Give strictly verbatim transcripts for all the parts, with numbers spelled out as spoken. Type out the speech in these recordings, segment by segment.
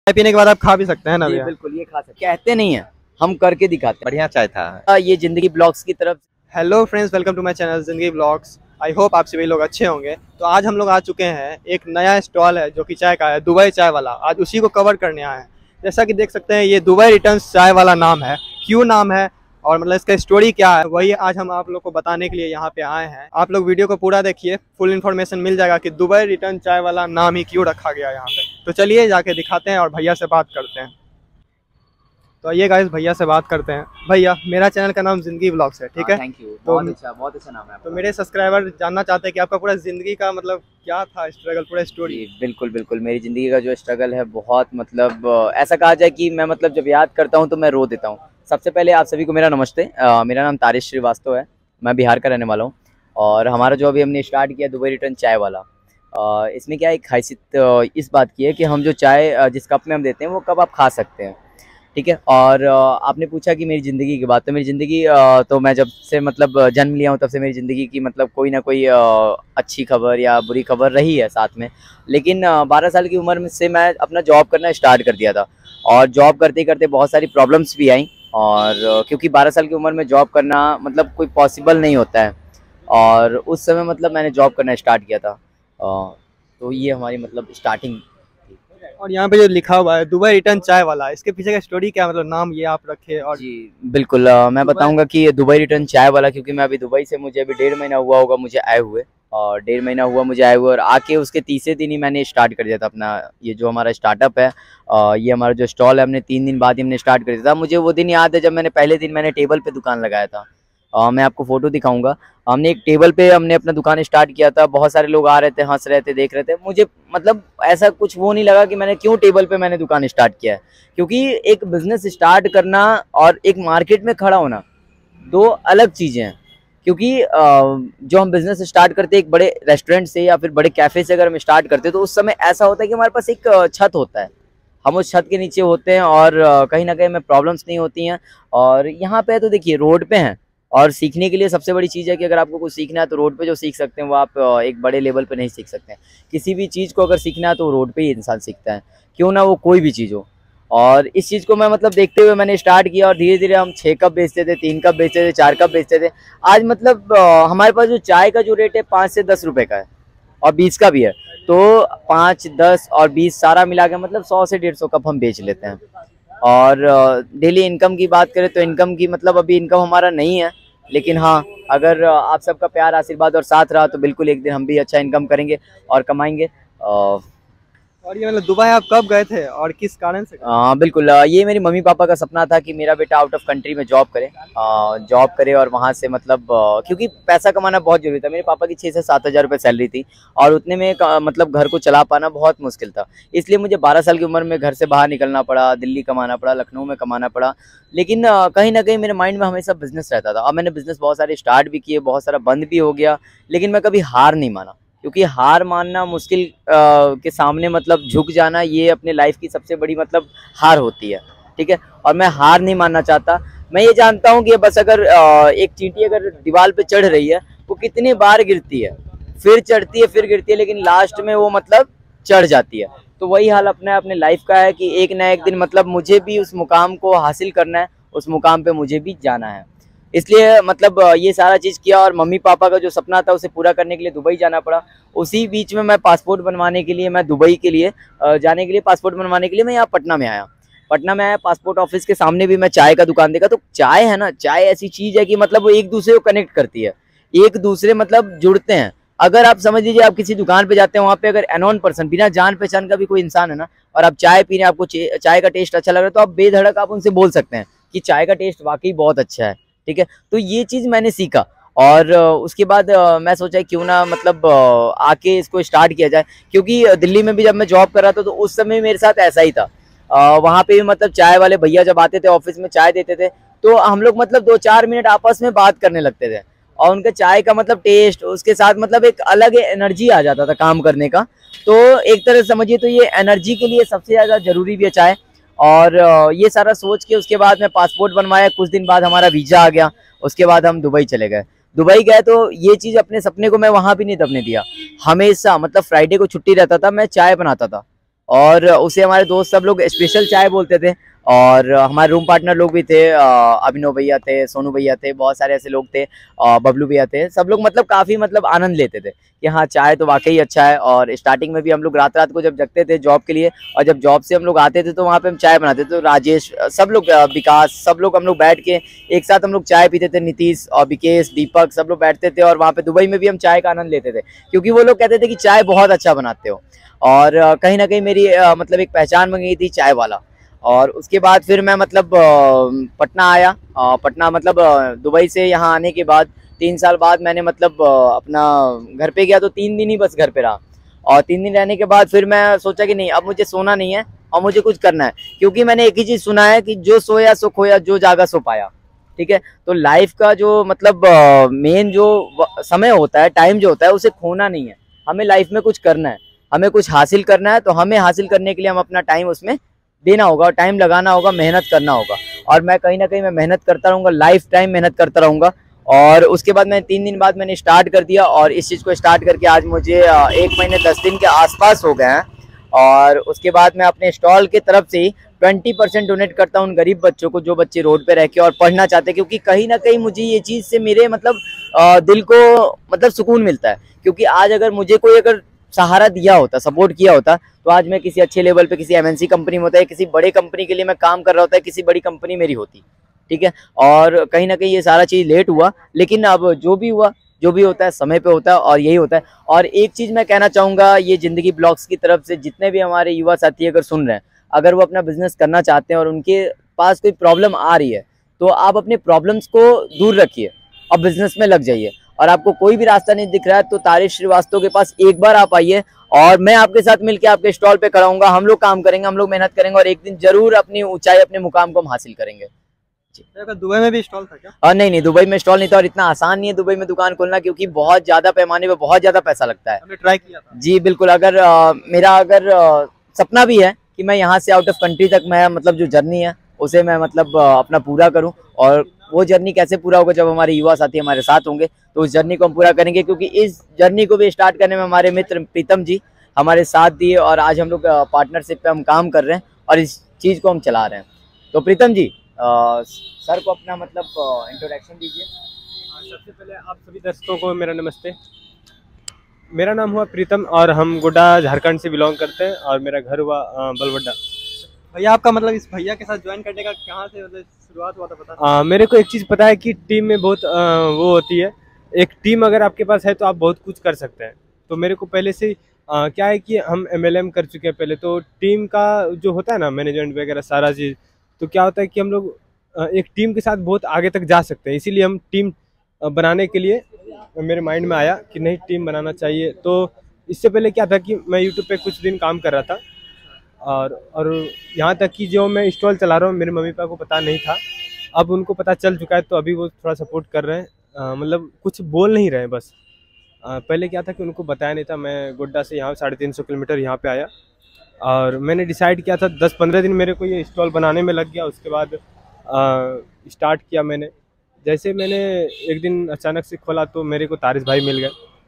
चाय पीने के बाद आप खा भी सकते हैं ना भैया? बिल्कुल, ये खा सकते, कहते नहीं है, हम करके दिखाते हैं। बढ़िया चाय था। ये जिंदगी ब्लॉग्स की तरफ। Hello friends, welcome to my channel Zindagi blogs. I hope आप सभी लोग अच्छे होंगे। तो आज हम लोग आ चुके हैं, एक नया स्टॉल है जो कि चाय का है, दुबई चाय वाला। आज उसी को कवर करने आए हैं। जैसा कि देख सकते हैं, ये दुबई रिटर्न्स चाय वाला नाम है। क्यों नाम है और मतलब इसका स्टोरी क्या है, वही आज हम आप लोग को बताने के लिए यहाँ पे आए हैं। आप लोग वीडियो को पूरा देखिए, फुल इन्फॉर्मेशन मिल जाएगा कि दुबई रिटर्न चाय वाला नाम ही क्यों रखा गया यहाँ पे। तो चलिए जाके दिखाते हैं और भैया से बात करते हैं। तो आइए गाइस, भैया से बात करते हैं। भैया, मेरा चैनल का नाम जिंदगी ब्लॉग्स है, ठीक है? थैंक यू, तो बहुत अच्छा बहुत अच्छा नाम है आपका। तो मेरे सब्सक्राइबर जानना चाहते हैं कि आपका पूरा जिंदगी का मतलब क्या था स्ट्रगल, पूरा स्टोरी। बिल्कुल बिल्कुल, मेरी ज़िंदगी का जो स्ट्रगल है बहुत मतलब ऐसा कहा जाए कि मैं मतलब जब याद करता हूँ तो मैं रो देता हूँ। सबसे पहले आप सभी को मेरा नमस्ते। आ, मेरा नाम तारिश श्रीवास्तव है, मैं बिहार का रहने वाला हूँ। और हमारा जो अभी हमने स्टार्ट किया दुबई रिटर्न चाय वाला, आ, इसमें क्या एक खासियत इस बात की है कि हम जो चाय जिस कप में हम देते हैं वो कप आप खा सकते हैं, ठीक है। और आपने पूछा कि मेरी ज़िंदगी की बात, तो मेरी ज़िंदगी तो मैं जब से मतलब जन्म लिया हूँ तब से मेरी ज़िंदगी की मतलब कोई ना कोई अच्छी खबर या बुरी खबर रही है साथ में। लेकिन बारह साल की उम्र में से मैं अपना जॉब करना स्टार्ट कर दिया था, और जॉब करते करते बहुत सारी प्रॉब्लम्स भी आई। और क्योंकि बारह साल की उम्र में जॉब करना मतलब कोई पॉसिबल नहीं होता है, और उस समय मतलब मैंने जॉब करना स्टार्ट किया था। तो ये हमारी मतलब स्टार्टिंग। और यहाँ पे जो लिखा हुआ है दुबई रिटर्न चाय वाला, इसके पीछे का स्टोरी क्या, मतलब नाम ये आप रखे? और जी बिल्कुल, आ, मैं बताऊंगा कि ये दुबई रिटर्न चाय वाला, क्योंकि मैं अभी दुबई से मुझे अभी डेढ़ महीना हुआ होगा मुझे आए हुए, और डेढ़ महीना हुआ मुझे आए हुए और आके उसके तीसरे दिन ही मैंने स्टार्ट कर दिया था अपना ये जो हमारा स्टार्टअप है। आ, ये हमारा जो स्टॉल है, हमने तीन दिन बाद ही हमने स्टार्ट कर दिया था। मुझे वो दिन याद है जब मैंने पहले दिन मैंने टेबल पे दुकान लगाया था। आ, मैं आपको फोटो दिखाऊंगा। हमने एक टेबल पे हमने अपना दुकान स्टार्ट किया था। बहुत सारे लोग आ रहे थे, हंस रहे थे, देख रहे थे। मुझे मतलब ऐसा कुछ वो नहीं लगा कि मैंने क्यों टेबल पे मैंने दुकान स्टार्ट किया है, क्योंकि एक बिजनेस स्टार्ट करना और एक मार्केट में खड़ा होना दो अलग चीज़ें हैं। क्योंकि जो हम बिजनेस स्टार्ट करते हैं एक बड़े रेस्टोरेंट से या फिर बड़े कैफ़े से अगर हम स्टार्ट करते हैं, तो उस समय ऐसा होता है कि हमारे पास एक छत होता है, हम उस छत के नीचे होते हैं और कहीं ना कहीं हमें प्रॉब्लम्स नहीं होती हैं। और यहाँ पे तो देखिए रोड पे हैं, और सीखने के लिए सबसे बड़ी चीज़ है कि अगर आपको कुछ सीखना है तो रोड पे जो सीख सकते हैं वो आप एक बड़े लेवल पे नहीं सीख सकते हैं। किसी भी चीज़ को अगर सीखना है तो रोड पे ही इंसान सीखता है, क्यों ना वो कोई भी चीज़ हो। और इस चीज़ को मैं मतलब देखते हुए मैंने स्टार्ट किया, और धीरे धीरे हम छः कप बेचते थे, तीन कप बेचते थे, चार कप बेचते थे। आज मतलब हमारे पास जो चाय का जो रेट है पाँच से दस रुपये का है, और बीस का भी है। तो पाँच, दस और बीस सारा मिला के मतलब सौ से डेढ़ सौ कप हम बेच लेते हैं। और डेली इनकम की बात करें तो इनकम की मतलब अभी इनकम हमारा नहीं है, लेकिन हाँ, अगर आप सबका प्यार, आशीर्वाद और साथ रहा तो बिल्कुल एक दिन हम भी अच्छा इनकम करेंगे और कमाएंगे। और ये मतलब दुबई आप कब गए थे और किस कारण से? हाँ बिल्कुल, ये मेरी मम्मी पापा का सपना था कि मेरा बेटा आउट ऑफ कंट्री में जॉब करे, जॉब करे और वहाँ से मतलब क्योंकि पैसा कमाना बहुत जरूरी था। मेरे पापा की छः से सात हज़ार रुपये सैलरी थी, और उतने में मतलब घर को चला पाना बहुत मुश्किल था। इसलिए मुझे बारह साल की उम्र में घर से बाहर निकलना पड़ा, दिल्ली कमाना पड़ा, लखनऊ में कमाना पड़ा। लेकिन कहीं ना कहीं मेरे माइंड में हमेशा बिजनेस रहता था, और मैंने बिजनेस बहुत सारे स्टार्ट भी किए, बहुत सारा बंद भी हो गया, लेकिन मैं कभी हार नहीं माना। क्योंकि हार मानना मुश्किल आ, के सामने मतलब झुक जाना, ये अपने लाइफ की सबसे बड़ी मतलब हार होती है, ठीक है। और मैं हार नहीं मानना चाहता। मैं ये जानता हूँ कि बस अगर आ, एक चींटी अगर दीवार पे चढ़ रही है, वो कितनी बार गिरती है, फिर चढ़ती है, फिर गिरती है, लेकिन लास्ट में वो मतलब चढ़ जाती है। तो वही हाल अपने अपने लाइफ का है कि एक ना एक दिन मतलब मुझे भी उस मुकाम को हासिल करना है, उस मुकाम पे मुझे भी जाना है। इसलिए मतलब ये सारा चीज़ किया, और मम्मी पापा का जो सपना था उसे पूरा करने के लिए दुबई जाना पड़ा। उसी बीच में मैं पासपोर्ट बनवाने के लिए, मैं दुबई के लिए जाने के लिए, पासपोर्ट बनवाने के लिए मैं यहाँ पटना में आया। पटना में आया, पासपोर्ट ऑफिस के सामने भी मैं चाय का दुकान देखा। तो चाय है ना, चाय ऐसी चीज़ है कि मतलब वो एक दूसरे को कनेक्ट करती है, एक दूसरे मतलब जुड़ते हैं। अगर आप समझ लीजिए आप किसी दुकान पे जाते हैं, वहाँ पे अगर अननोन पर्सन, बिना जान पहचान का भी कोई इंसान है ना, और आप चाय पी रहे हैं, आपको चाय का टेस्ट अच्छा लग रहा है, तो आप बेधड़क आप उनसे बोल सकते हैं कि चाय का टेस्ट वाकई बहुत अच्छा है, ठीक है। तो ये चीज़ मैंने सीखा, और उसके बाद मैं सोचा क्यों ना मतलब आके इसको स्टार्ट किया जाए। क्योंकि दिल्ली में भी जब मैं जॉब कर रहा था तो उस समय मेरे साथ ऐसा ही था। वहाँ पे भी मतलब चाय वाले भैया जब आते थे ऑफिस में चाय देते थे, तो हम लोग मतलब दो चार मिनट आपस में बात करने लगते थे, और उनके चाय का मतलब टेस्ट, उसके साथ मतलब एक अलग एनर्जी आ जाता था काम करने का। तो एक तरह से समझिए तो ये एनर्जी के लिए सबसे ज़्यादा ज़रूरी भी है चाय। और ये सारा सोच के उसके बाद मैं पासपोर्ट बनवाया, कुछ दिन बाद हमारा वीज़ा आ गया, उसके बाद हम दुबई चले गए। दुबई गए तो ये चीज़ अपने सपने को मैं वहाँ भी नहीं दबने दिया। हमेशा मतलब फ्राइडे को छुट्टी रहता था, मैं चाय बनाता था, और उसे हमारे दोस्त सब लोग स्पेशल चाय बोलते थे। और हमारे रूम पार्टनर लोग भी थे, अभिनव भैया थे, सोनू भैया थे, बहुत सारे ऐसे लोग थे, बबलू भैया थे। सब लोग मतलब काफ़ी मतलब आनंद लेते थे कि हाँ चाय तो वाकई अच्छा है। और स्टार्टिंग में भी हम लोग रात रात को जब जगते थे जॉब के लिए, और जब जॉब से हम लोग आते थे तो वहाँ पे हम चाय बनाते थे। तो राजेश, सब लोग, विकास, सब लोग हम लोग बैठ के एक साथ हम लोग चाय पीते थे। नीतीश और विकेश, दीपक, सब लोग बैठते थे। और वहाँ पे दुबई में भी हम चाय का आनंद लेते थे, क्योंकि वो लोग कहते थे कि चाय बहुत अच्छा बनाते हो। और कहीं ना कहीं मेरी मतलब एक पहचान बन गई थी चाय वाला। और उसके बाद फिर मैं मतलब पटना आया। पटना मतलब दुबई से यहाँ आने के बाद तीन साल बाद मैंने मतलब अपना घर पे गया, तो तीन दिन ही बस घर पे रहा। और तीन दिन रहने के बाद फिर मैं सोचा कि नहीं, अब मुझे सोना नहीं है और मुझे कुछ करना है। क्योंकि मैंने एक ही चीज़ सुना है कि जो सोया सो खोया, जो जागा सो पाया। ठीक है, तो लाइफ का जो मतलब मेन जो समय होता है, टाइम जो होता है, उसे खोना नहीं है। हमें लाइफ में कुछ करना है, हमें कुछ हासिल करना है, तो हमें हासिल करने के लिए हम अपना टाइम उसमें देना होगा, टाइम लगाना होगा, मेहनत करना होगा। और मैं कहीं ना कहीं मैं मेहनत करता रहूँगा, लाइफ टाइम मेहनत करता रहूँगा। और उसके बाद मैं तीन दिन बाद मैंने स्टार्ट कर दिया, और इस चीज़ को स्टार्ट करके आज मुझे एक महीने दस दिन के आसपास हो गए हैं। और उसके बाद मैं अपने स्टॉल के तरफ से ही ट्वेंटी परसेंट डोनेट करता हूँ उन गरीब बच्चों को, जो बच्चे रोड पे रह के और पढ़ना चाहते हैं। क्योंकि कहीं ना कहीं मुझे ये चीज़ से मेरे मतलब दिल को मतलब सुकून मिलता है। क्योंकि आज अगर मुझे कोई अगर सहारा दिया होता, सपोर्ट किया होता, तो आज मैं किसी अच्छे लेवल पे किसी एमएनसी कंपनी में होता है, किसी बड़े कंपनी के लिए मैं काम कर रहा होता है, किसी बड़ी कंपनी मेरी होती। ठीक है, और कहीं ना कहीं ये सारा चीज़ लेट हुआ, लेकिन अब जो भी हुआ, जो भी होता है समय पे होता है, और यही होता है। और एक चीज़ मैं कहना चाहूँगा, ये ज़िंदगी ब्लॉग्स की तरफ से जितने भी हमारे युवा साथी अगर सुन रहे हैं, अगर वो अपना बिजनेस करना चाहते हैं और उनके पास कोई प्रॉब्लम आ रही है, तो आप अपने प्रॉब्लम्स को दूर रखिए और बिजनेस में लग जाइए। और आपको कोई भी रास्ता नहीं दिख रहा है, तो तारिश श्रीवास्तव के पास एक बार आप आइए, और मैं आपके साथ मिलकर आपके स्टॉल पे कराऊंगा। हम लोग काम करेंगे, हम लोग मेहनत करेंगे, और एक दिन जरूर अपनी ऊंचाई, अपने मुकाम को हम हासिल करेंगे। दुबई में भी स्टॉल था क्या? और नहीं नहीं, दुबई में स्टॉल नहीं था, और इतना आसान नहीं है दुबई में दुकान खोलना, क्योंकि बहुत ज्यादा पैमाने पे बहुत ज्यादा पैसा लगता है। हमने ट्राई किया था। जी बिल्कुल। अगर आ, मेरा अगर आ, सपना भी है कि मैं यहाँ से आउट ऑफ कंट्री तक मैं मतलब जो जर्नी है उसे मैं मतलब आ, अपना पूरा करूँ। और वो जर्नी कैसे पूरा होगा, जब हमारे युवा साथी हमारे साथ होंगे, तो उस जर्नी को हम पूरा करेंगे। क्योंकि इस जर्नी को भी स्टार्ट करने में हमारे मित्र प्रीतम जी हमारे साथ दिए, और आज हम लोग पार्टनरशिप पे हम काम कर रहे हैं और इस चीज़ को हम चला रहे हैं। तो प्रीतम जी, आ, सर को अपना मतलब इंट्रोडक्शन दीजिए। सबसे पहले आप सभी दर्शकों को मेरा नमस्ते। मेरा नाम हुआ प्रीतम, और हम गोड्डा झारखंड से बिलोंग करते हैं, और मेरा घर हुआ बलवड्डा। भैया, आपका मतलब इस भैया के साथ ज्वाइन करने का कहाँ से मतलब शुरुआत हुआ था, पता? आ, मेरे को एक चीज़ पता है कि टीम में बहुत आ, वो होती है। एक टीम अगर आपके पास है तो आप बहुत कुछ कर सकते हैं। तो मेरे को पहले से आ, क्या है कि हम एमएलएम कर चुके हैं पहले, तो टीम का जो होता है ना, मैनेजमेंट वगैरह सारा चीज़, तो क्या होता है कि हम लोग एक टीम के साथ बहुत आगे तक जा सकते हैं। इसीलिए हम टीम बनाने के लिए मेरे माइंड में आया कि नहीं, टीम बनाना चाहिए। तो इससे पहले क्या था कि मैं यूट्यूब पे कुछ दिन काम कर रहा था, और और यहाँ तक कि जो मैं स्टॉल चला रहा हूँ मेरे मम्मी पापा को पता नहीं था। अब उनको पता चल चुका है, तो अभी वो थोड़ा सपोर्ट कर रहे हैं, मतलब कुछ बोल नहीं रहे हैं बस। आ, पहले क्या था कि उनको बताया नहीं था। मैं गोड्डा से यहाँ साढ़े तीन सौ किलोमीटर यहाँ पे आया, और मैंने डिसाइड किया था, दस पंद्रह दिन मेरे को ये स्टॉल बनाने में लग गया। उसके बाद स्टार्ट किया मैंने। जैसे मैंने एक दिन अचानक से खोला तो मेरे को तारिश भाई मिल गए।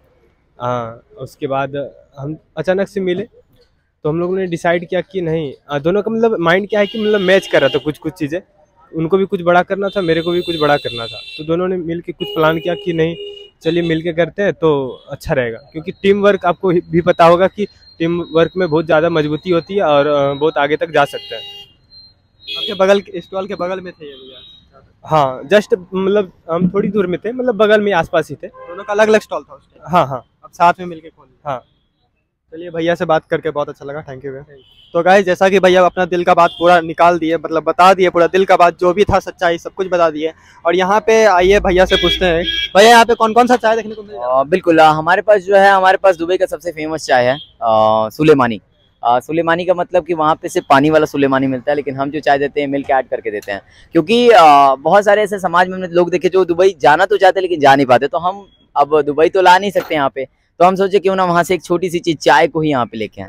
हाँ, उसके बाद हम अचानक से मिले, तो हम लोगों ने डिसाइड किया कि नहीं, दोनों का मतलब माइंड क्या है कि मतलब मैच कर रहा था कुछ कुछ चीज़ें। उनको भी कुछ बड़ा करना था, मेरे को भी कुछ बड़ा करना था, तो दोनों ने मिल के कुछ प्लान किया कि नहीं चलिए मिल के करते हैं तो अच्छा रहेगा। क्योंकि टीम वर्क आपको भी पता होगा कि टीम वर्क में बहुत ज़्यादा मजबूती होती है, और बहुत आगे तक जा सकते हैं। आपके बगल स्टॉल के बगल में थे ये भैया? हाँ, जस्ट मतलब हम थोड़ी दूर में थे, मतलब बगल में आसपास ही थे। दोनों का अलग अलग स्टॉल था उसके? हाँ हाँ, अब साथ में मिलके खोल। हाँ, चलिए भैया से बात करके बहुत अच्छा लगा, थैंक यू भैया। तो गाइस, जैसा कि भैया अपना दिल का बात पूरा निकाल दिए, मतलब बता दिए पूरा दिल का बात, जो भी था सच्चाई सब कुछ बता दिए। और यहाँ पे आइए भैया से पूछते हैं, भैया यहाँ पे कौन कौन सा चाय देखने को मिलेगा? बिल्कुल, हमारे पास जो है, हमारे पास दुबई का सबसे फेमस चाय है सुलेमानी। सुलेमानी का मतलब कि वहाँ पे सिर्फ पानी वाला सुलेमानी मिलता है, लेकिन हम जो चाय देते हैं मिल्क ऐड करके देते हैं। क्योंकि आ, बहुत सारे ऐसे समाज में हमने लोग देखे जो दुबई जाना तो चाहते लेकिन जा नहीं पाते, तो हम अब दुबई तो ला नहीं सकते यहाँ पे, तो हम सोचे क्यों ना वहाँ से एक छोटी सी चीज़ चाय को ही यहाँ पे लेके आए।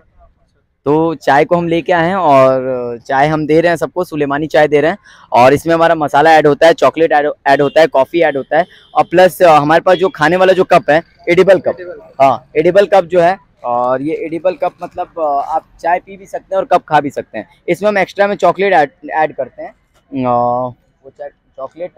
तो चाय को हम लेके आए हैं, और चाय हम दे रहे हैं सबको, सुलेमानी चाय दे रहे हैं। और इसमें हमारा मसाला ऐड होता है, चॉकलेट ऐड होता है, कॉफ़ी ऐड होता है, और प्लस हमारे पास जो खाने वाला जो कप है, एडिबल कप, हाँ एडिबल कप जो है, और ये एडिबल कप मतलब आप चाय पी भी सकते हैं और कप खा भी सकते हैं। इसमें हम एक्स्ट्रा में चॉकलेट ऐड ऐड करते हैं। वो चॉकलेट,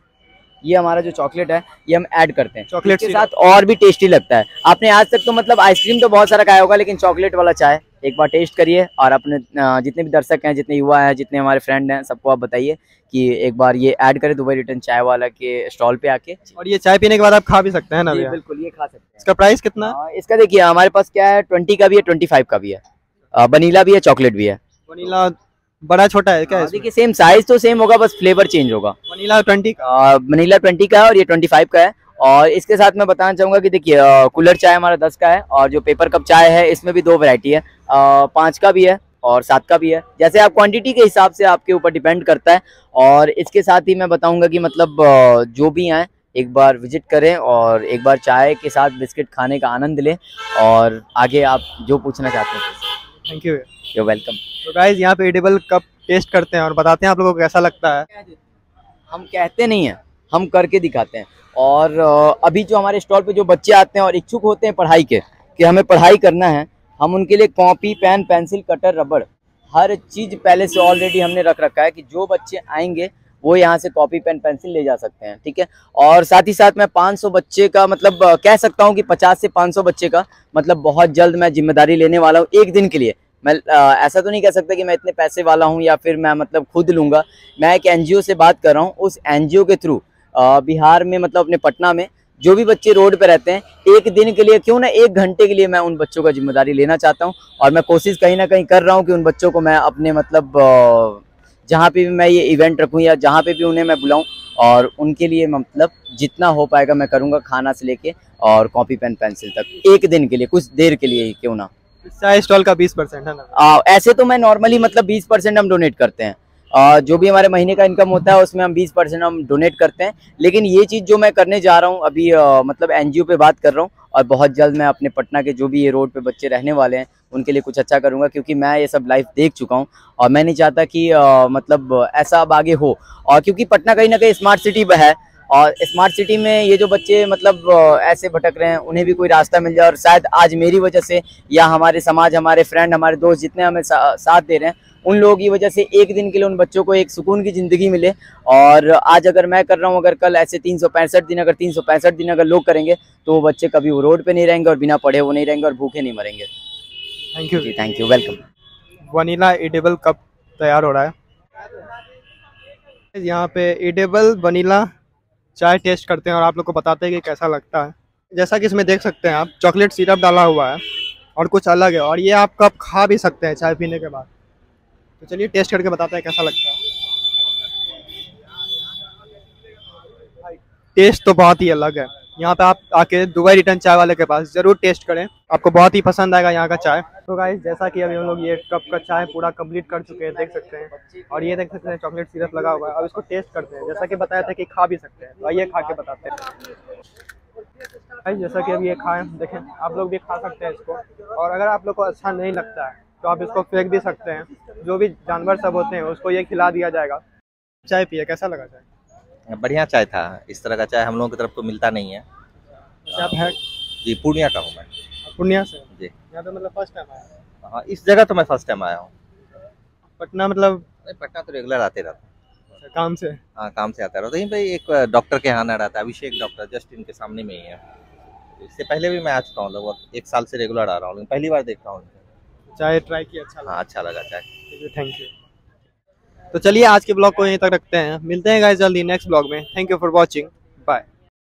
ये हमारा जो चॉकलेट है ये हम ऐड करते हैं चॉकलेट के साथ, और भी टेस्टी लगता है। आपने आज तक तो मतलब आइसक्रीम तो बहुत सारा खाया होगा, लेकिन चॉकलेट वाला चाय एक बार टेस्ट करिए, और अपने जितने भी दर्शक हैं, जितने युवा हैं, जितने हमारे फ्रेंड हैं, सबको आप बताइए कि एक बार ये ऐड करें दुबई रिटर्न चाय वाला के स्टॉल पे आके। और ये चाय पीने के बाद आप खा भी सकते हैं ना भैया? बिल्कुल, ये खा सकते हैं। इसका प्राइस कितना? आ, इसका देखिए हमारे पास क्या है, ट्वेंटी का भी है, ट्वेंटी फाइव का भी है, वनीला भी है, चॉकलेट भी है। वनीला बड़ा छोटा है क्या? देखिए सेम साइज तो सेम होगा, बस फ्लेवर चेंज होगा। वनीला ट्वेंटी का, वनीला ट्वेंटी का है और ये ट्वेंटी फाइव का है। और इसके साथ मैं बताना चाहूंगा कि देखिए कूलर चाय हमारा दस का है, और जो पेपर कप चाय है इसमें भी दो वैरायटी है, पाँच का भी है और सात का भी है। जैसे आप क्वांटिटी के हिसाब से आपके ऊपर डिपेंड करता है। और इसके साथ ही मैं बताऊंगा कि मतलब जो भी आए एक बार विजिट करें और एक बार चाय के साथ बिस्किट खाने का आनंद लें, और आगे आप जो पूछना चाहते हैं। Thank you, you welcome. तो गाइस यहाँ पे एडिबल कप टेस्ट करते हैं और बताते हैं आप लोगों को कैसा लगता है। हम कहते नहीं हैं, हम करके दिखाते हैं। और अभी जो हमारे स्टॉल पे जो बच्चे आते हैं और इच्छुक होते हैं पढ़ाई के, कि हमें पढ़ाई करना है, हम उनके लिए कॉपी, पेन, पेंसिल, कटर, रबड़, हर चीज़ पहले से ऑलरेडी हमने रख रखा है कि जो बच्चे आएंगे वो यहाँ से कॉपी, पेन, पेंसिल ले जा सकते हैं। ठीक है। और साथ ही साथ मैं पाँच सौ बच्चे का मतलब कह सकता हूँ कि पचास से पाँच सौ बच्चे का मतलब बहुत जल्द मैं जिम्मेदारी लेने वाला हूँ एक दिन के लिए। मैं आ, ऐसा तो नहीं कह सकता कि मैं इतने पैसे वाला हूँ या फिर मैं मतलब खुद लूँगा। मैं एक एनजीओ से बात कर रहा हूँ, उस एनजीओ के थ्रू बिहार में मतलब अपने पटना में जो भी बच्चे रोड पे रहते हैं, एक दिन के लिए क्यों ना एक घंटे के लिए मैं उन बच्चों का जिम्मेदारी लेना चाहता हूँ। और मैं कोशिश कहीं ना कहीं कर रहा हूँ कि उन बच्चों को मैं अपने मतलब जहाँ पे भी मैं ये इवेंट रखूँ या जहाँ पे भी उन्हें मैं बुलाऊँ, और उनके लिए मतलब जितना हो पाएगा मैं करूँगा, खाना से लेके और कॉपी, पेन, पेंसिल तक, एक दिन के लिए, कुछ देर के लिए ही क्यों ना। चाय स्टॉल का बीस परसेंट है ना? आ, ऐसे तो मैं नॉर्मली मतलब बीस परसेंट हम डोनेट करते हैं। आ, जो भी हमारे महीने का इनकम होता है उसमें हम बीस परसेंट हम डोनेट करते हैं। लेकिन ये चीज़ जो मैं करने जा रहा हूँ अभी आ, मतलब एनजीओ पे बात कर रहा हूँ, और बहुत जल्द मैं अपने पटना के जो भी ये रोड पे बच्चे रहने वाले हैं उनके लिए कुछ अच्छा करूँगा, क्योंकि मैं ये सब लाइफ देख चुका हूँ और मैं नहीं चाहता कि आ, मतलब ऐसा अब आगे हो। और क्योंकि पटना कहीं ना कहीं स्मार्ट सिटी है, और स्मार्ट सिटी में ये जो बच्चे मतलब ऐसे भटक रहे हैं उन्हें भी कोई रास्ता मिल जाए, और शायद आज मेरी वजह से या हमारे समाज, हमारे फ्रेंड, हमारे दोस्त जितने हमें सा, साथ दे रहे हैं, उन लोगों की वजह से एक दिन के लिए उन बच्चों को एक सुकून की ज़िंदगी मिले। और आज अगर मैं कर रहा हूँ, अगर कल ऐसे तीन सौ पैंसठ दिन अगर तीन सौ पैंसठ दिन अगर लोग करेंगे तो वो बच्चे कभी वो रोड पे नहीं रहेंगे और बिना पढ़े वो नहीं रहेंगे और भूखे नहीं मरेंगे। थैंक यू जी, thank you, welcome. Vanilla edible cup तैयार हो रहा है। यहाँ पे एडिबल वनीला चाय टेस्ट करते हैं और आप लोग को बताते हैं कि कैसा लगता है। जैसा कि इसमें देख सकते हैं आप, चॉकलेट सिरप डाला हुआ है और कुछ अलग है, और ये आप कप खा भी सकते हैं चाय पीने के बाद। तो चलिए टेस्ट करके बताते हैं कैसा लगता है। टेस्ट तो बहुत ही अलग है। यहाँ पे आप आके दुबई रिटर्न चाय वाले के पास जरूर टेस्ट करें, आपको बहुत ही पसंद आएगा यहाँ का चाय। तो गाइस जैसा कि अभी हम लोग ये कप का चाय पूरा कंप्लीट कर चुके हैं, देख सकते हैं, और ये देख सकते हैं चॉकलेट सिरप लगा हुआ है। अब इसको टेस्ट करते हैं, जैसा कि बताया था कि खा भी सकते हैं, तो आइए खा के बताते हैं। गाइस जैसा कि अभी ये खाएं, देखें आप लोग भी खा सकते हैं इसको, और अगर आप लोग को अच्छा नहीं लगता है तो आप इसको फेंक भी सकते हैं। जो भी जानवर सब होते हैं उसको ये खिला दिया जाएगा। चाय पिए, कैसा लगा चाय? बढ़िया चाय था। इस तरह का चाय हम लोगों की तरफ तो मिलता नहीं है। आप है जी, पूर्णिया का हूँ मैं। पूर्णिया से? जी। यहाँ पे मतलब फर्स्ट टाइम आया? हाँ, इस जगह तो मैं फर्स्ट टाइम आया हूँ। पटना मतलब? पटना तो रेगुलर आते रहता। काम से? हाँ, काम से आता रहता। यहीं पे एक डॉक्टर के यहाँ आना रहता है, अभिषेक डॉक्टर, जस्ट इनके सामने में ही है। इससे पहले भी मैं आ चुका हूँ, लगभग एक साल से रेगुलर आ रहा हूँ, लेकिन पहली बार देख रहा हूँ। चाय ट्राई किया, अच्छा लगा? हाँ, अच्छा लगा चाय। Thank you. तो चलिए आज के ब्लॉग को यहीं तक रखते हैं, मिलते हैं गाइस जल्दी नेक्स्ट ब्लॉग में। Thank you for watching, bye.